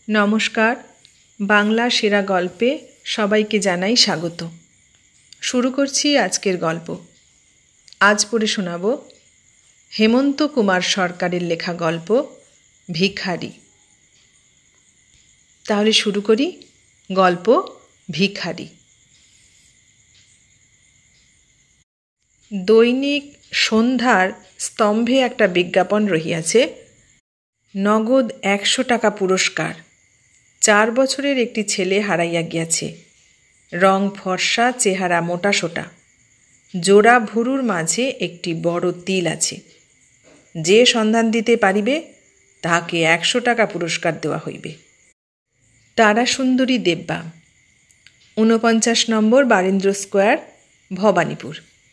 নমস্কার, বাংলা সেরা গল্পে সবাইকে জানাই স্বাগত। শুরু করছি আজকের গল্প। আজ পড়ে শোনাব হেমন্ত কুমার সরকারের লেখা গল্প ভিখারি। তাহলে শুরু করি গল্প ভিখারি। দৈনিক সন্ধ্যার স্তম্ভে একটা বিজ্ঞাপন রহিয়াছে, নগদ 100 টাকা পুরস্কার। 4 বছরের একটি ছেলে হারাইয়া গিয়াছে। রং ফর্সা, চেহারা মোটাসোটা, জোড়া ভুরুর মাঝে একটি বড় তিল আছে। যে সন্ধান দিতে পারিবে তাহাকে 100 টাকা পুরস্কার দেওয়া হইবে। তারাসুন্দরী দেববা, 49 নম্বর বারীন্দ্র স্কোয়ার, ভবানীপুর।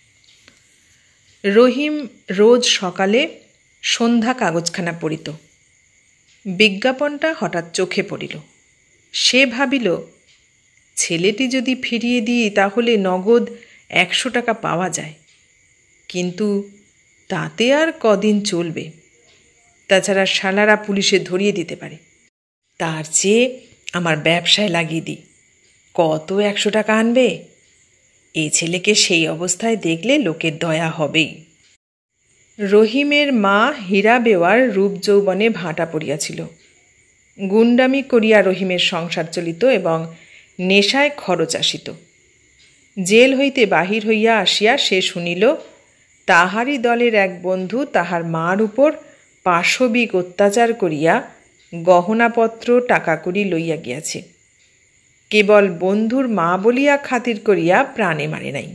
রহিম রোজ সকালে সন্ধ্যা কাগজখানা পড়িত। বিজ্ঞাপনটা হঠাৎ চোখে পড়িল। সে ভাবিল, ছেলেটি যদি ফিরিয়ে দিই তাহলে নগদ 100 টাকা পাওয়া যায়, কিন্তু তাতে আর কদিন চলবে। তাছাড়া শালারা পুলিশে ধরিয়ে দিতে পারে। তার চেয়ে আমার ব্যবসায় লাগিয়ে দিই। কত 100 টাকা আনবে? এই ছেলেকে সেই অবস্থায় দেখলে লোকের দয়া হবেই। রহিমের মা হীরা বেওয়ার রূপ যৌবনে ভাঁটা পড়িয়াছিল। গুন্ডামি করিয়া রহিমের সংসার চলিত এবং নেশায় খরচ আসিত। জেল হইতে বাহির হইয়া আসিয়া সে শুনিল, তাহারই দলের এক বন্ধু তাহার মার উপর পাশবিক অত্যাচার করিয়া গহনাপত্র টাকাকড়ি লইয়া গিয়াছে। কেবল বন্ধুর মা বলিয়া খাতির করিয়া প্রাণে মারে নাই।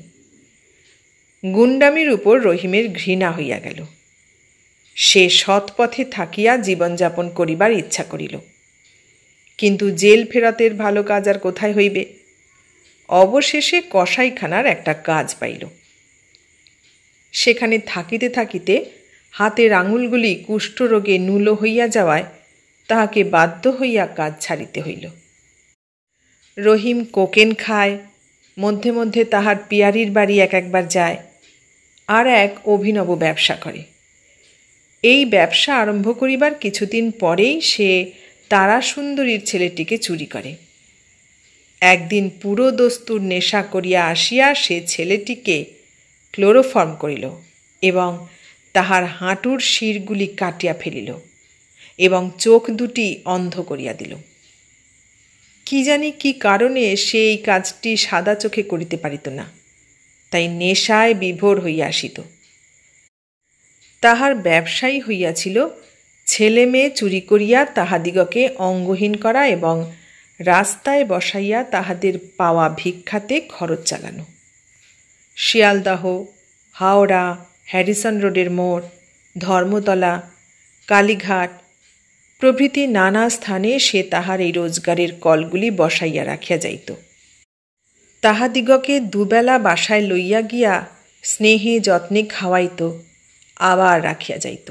গুন্ডামির উপর রহিমের ঘৃণা হইয়া গেল। সে সৎ পথে থাকিয়া জীবনযাপন করিবার ইচ্ছা করিল, কিন্তু জেল ফেরতের ভালো কাজ আর কোথায় হইবে। অবশেষে কসাইখানার একটা কাজ পাইল। সেখানে থাকিতে থাকিতে হাতের আঙুলগুলি কুষ্ঠরোগে নুলো হইয়া যাওয়ায় তাহাকে বাধ্য হইয়া কাজ ছাড়িতে হইল। রহিম কোকেন খায়, মধ্যে মধ্যে তাহার পিয়ারির বাড়ি একবার যায়, আর এক অভিনব ব্যবসা করে। এই ব্যবসা আরম্ভ করিবার কিছুদিন পরেই সে তারাসুন্দরীর ছেলেটিকে চুরি করে। একদিন পুরো দস্তুর নেশা করিয়া আসিয়া সে ছেলেটিকে ক্লোরোফর্ম করিল এবং তাহার হাঁটুর শিরগুলি কাটিয়া ফেলিল এবং চোখ দুটি অন্ধ করিয়া দিল। কি জানি কি কারণে সে এই কাজটি সাদা চোখে করিতে পারিত না, তাই নেশায় বিভোর হইয়া আসিত। তাহার ব্যবসায়ী হইয়াছিল ছেলে মেয়ে চুরি করিয়া তাহাদিগকে অঙ্গহীন করা এবং রাস্তায় বসাইয়া তাহাদের পাওয়া ভিক্ষাতে খরচ চালানো। শিয়ালদাহ, হাওড়া, হ্যারিসন রোডের মোড়, ধর্মতলা, কালীঘাট প্রভৃতি নানা স্থানে সে তাহার এই রোজগারের কলগুলি বসাইয়া রাখিয়া যাইত। তাহাদিগকে দুবেলা বাসায় লইয়া গিয়া স্নেহে যত্নে খাওয়াইত, আবার রাখিয়া যাইত।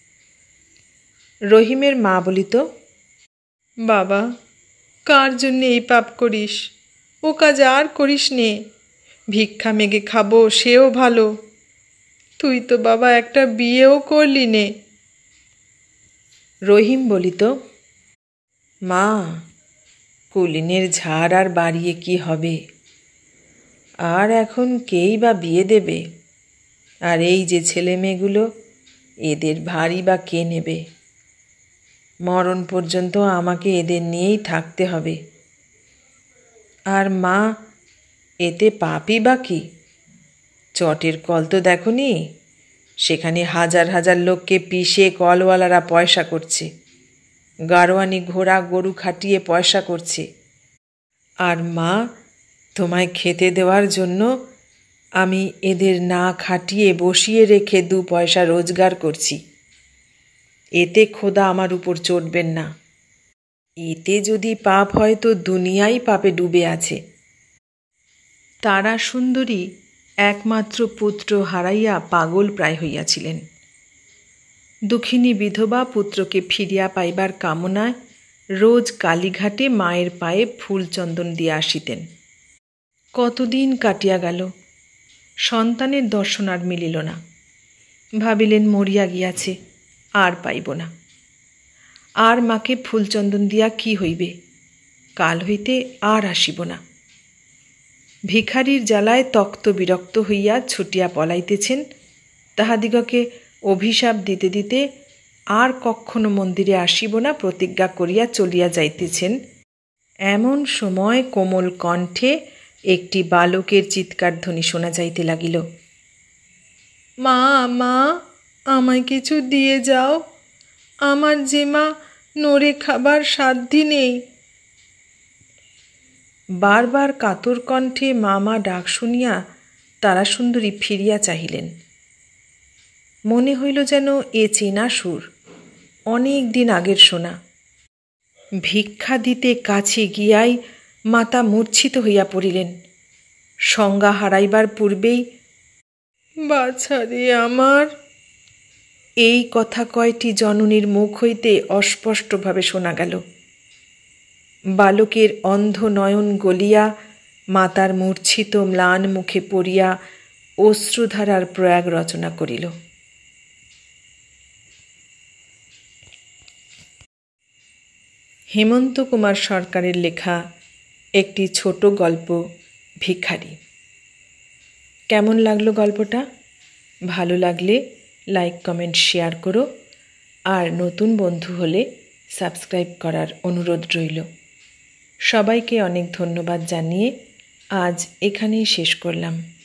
রহিমের মা বলিত, বাবা, কার জন্যে এই পাপ করিস? ও কাজ আর করিস নে। ভিক্ষা মেগে খাবো সেও ভালো। তুই তো বাবা একটা বিয়েও করলি নে। রহিম বলিত, মা, কুলিনের ঝাড় আর বাড়িয়ে কি হবে? আর এখন কেই বা বিয়ে দেবে? আর এই যে ছেলে মেয়েগুলো, এদের ভারী বা কে নেবে? মরণ পর্যন্ত আমাকে এদের নিয়েই থাকতে হবে। আর মা, এতে পাপই বা কি? চটের কল তো দেখনি? সেখানে হাজার হাজার লোককে পিষে কলওয়ালারা পয়সা করছে। গাড়োয়ানি ঘোড়া গরু খাটিয়ে পয়সা করছে। আর মা, তোমায় খেতে দেওয়ার জন্য আমি এদের না খাটিয়ে বসিয়ে রেখে 2 পয়সা রোজগার করছি। এতে খোদা আমার উপর চটবেন না। এতে যদি পাপ হয় তো দুনিয়াই পাপে ডুবে আছে। তারাসুন্দরী একমাত্র পুত্র হারাইয়া পাগল প্রায় হইয়াছিলেন। দুঃখিনী বিধবা পুত্রকে ফিরিয়া পাইবার কামনায় রোজ কালীঘাটে মায়ের পায়ে ফুল চন্দন দিয়া আসিতেন। কতদিন কাটিয়া গেল, সন্তানের দর্শন আর মিলিল না। ভাবিলেন মরিয়া গিয়াছে, আর পাইব না। আর মাকে ফুলচন্দন দিয়া কি হইবে, কাল হইতে আর আসিব না। ভিখারির জ্বালায় তক্ত বিরক্ত হইয়া ছুটিয়া পলাইতেছেন, তাহাদিগকে অভিশাপ দিতে দিতে আর কখনো মন্দিরে আসিব না প্রতিজ্ঞা করিয়া চলিয়া যাইতেছেন। এমন সময় কোমল কণ্ঠে একটি বালকের চিৎকার ধ্বনি শোনা যাইতে লাগিল। মা, মা, আমায় কিছু দিয়ে যাও, আমার যে মা নড়ে খাবার সাধ্যি নেই। বারবার কাতর কণ্ঠে মামা ডাক শুনিয়া তারাসুন্দরী ফিরিয়া চাহিলেন। মনে হইল যেন এ চেনা সুর, অনেক দিন আগের শোনা। ভিক্ষা দিতে কাছে গিয়াই মাতা মূর্ছিত হইয়া পড়িলেন। সংজ্ঞা হারাইবার পূর্বেই বাছারে আমার, এই কথা কয়টি জননীর মুখ হইতে অস্পষ্টভাবে শোনা গেল। বালকের অন্ধ নয়ন গলিয়া মাতার মূর্ছিত ম্লান মুখে পড়িয়া অশ্রুধারার প্রয়াগ রচনা করিল। হেমন্ত কুমার সরকারের লেখা একটি ছোট গল্প ভিখারি। কেমন লাগলো গল্পটা? ভালো লাগলে লাইক, কমেন্ট, শেয়ার করো। আর নতুন বন্ধু হলে সাবস্ক্রাইব করার অনুরোধ রইল। সবাইকে অনেক ধন্যবাদ জানিয়ে আজ এখানেই শেষ করলাম।